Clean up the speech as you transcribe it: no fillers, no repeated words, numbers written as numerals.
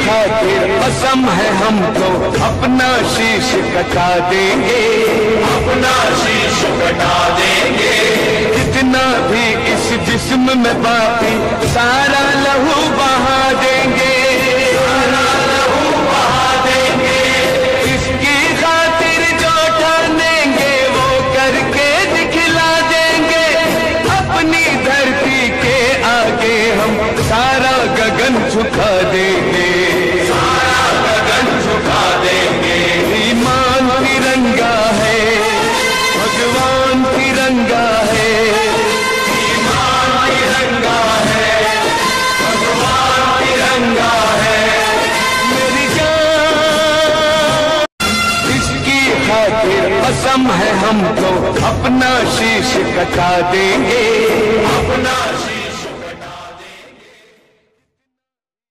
खातिर कसम है हमको, अपना शीश कटा देंगे, अपना शीश कटा देंगे। जितना भी इस जिस्म में बाकी सारा लहू बहा देंगे, सारा लहू बहा देंगे। इसकी खातिर जो ठानेंगे वो करके दिखला देंगे। अपनी धरती के आगे हम सारा गगन झुका देंगे, सारा गगन झुका देंगे। ईमान तिरंगा है, भगवान तिरंगा है, ईमान तिरंगा है, भगवान तिरंगा है। मेरी जान इसकी खातिर कसम है हमको, अपना शीश कटा देंगे,